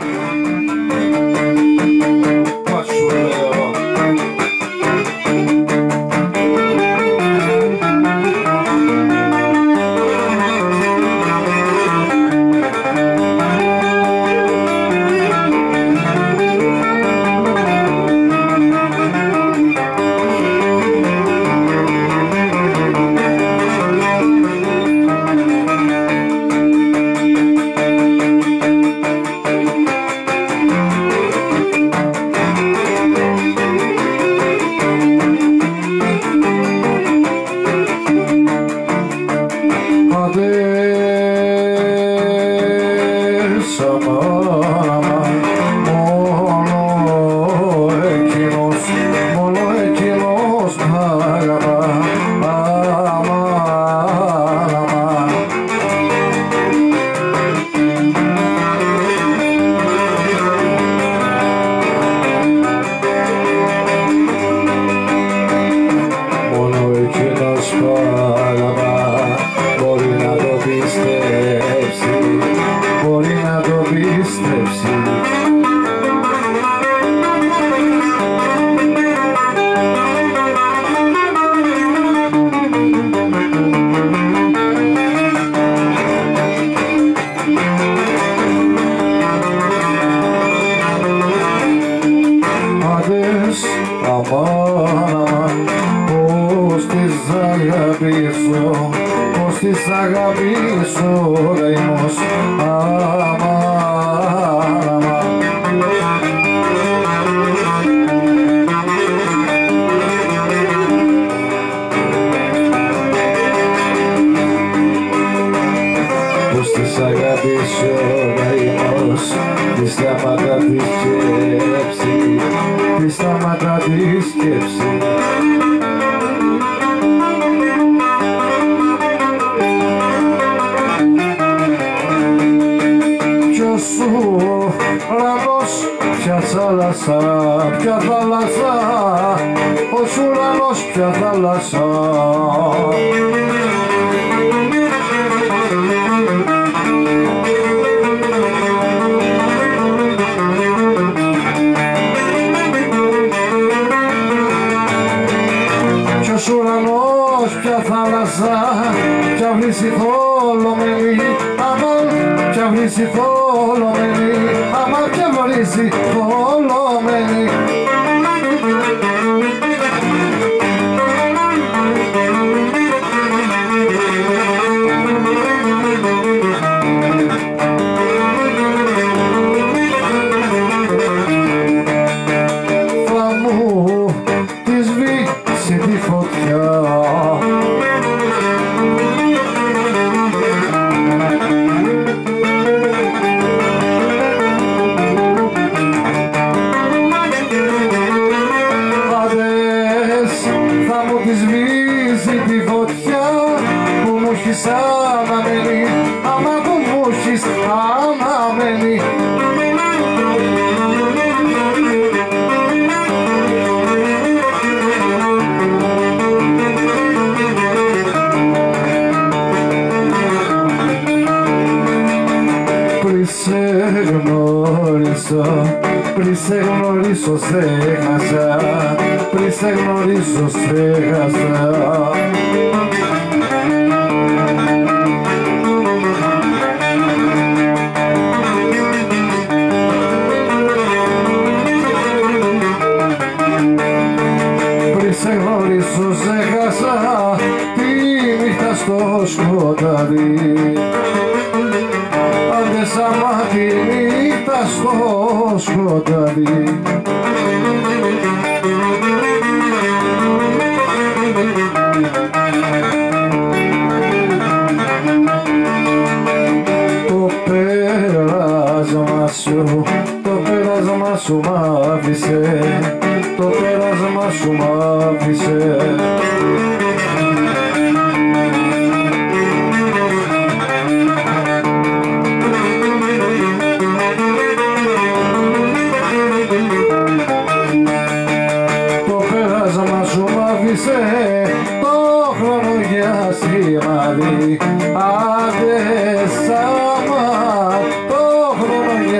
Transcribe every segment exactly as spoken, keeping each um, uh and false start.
Άντε σάμα το χρόνο για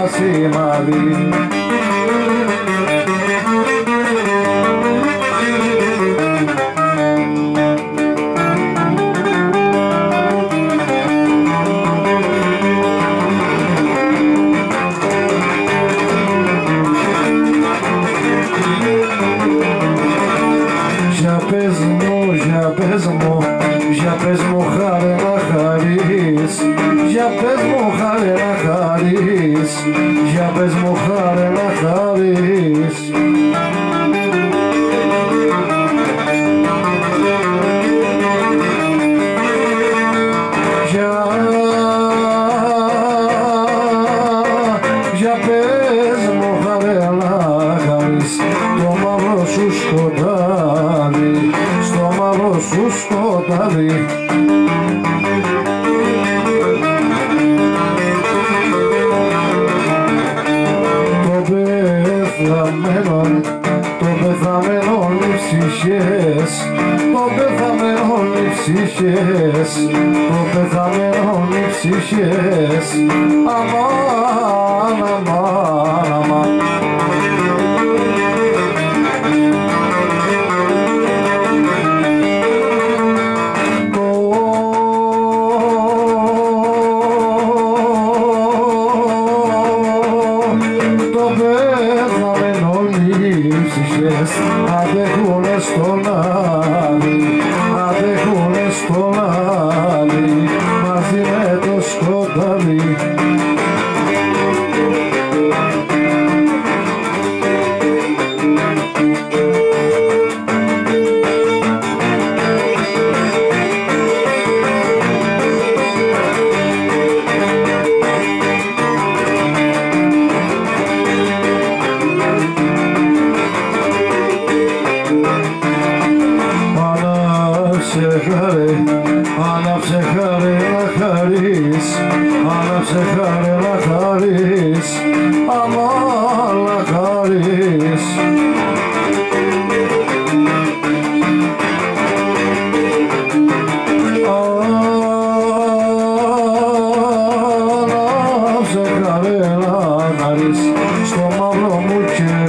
σημάδι. Για πες μου, για πες μου, για πες μου χάρη να χαρείς, για πες μου χάρη να χαρείς, για πες μου χάρη να χαρείς. Για, για πες μου χάρη να χαρείς, το μαύρο σου σκοτάδι, στο μαύρο σου σκοτάδι. Το πεθαμένον, το πεθαμένον οι ψυχές, το πεθαμένον οι ψυχές, το πεθαμένον οι ψυχές. Αμάν, αμάν, αμάν. Αντέχουνε στον άδει, αντέχουνε στον άδει, μαζί με το σκοτάδι. Άναψε χάρη να χαρείς, άναψε χάρη να χαρείς, αμάν να χαρείς. Άναψε χάρη να χαρείς, στο μαύρο μου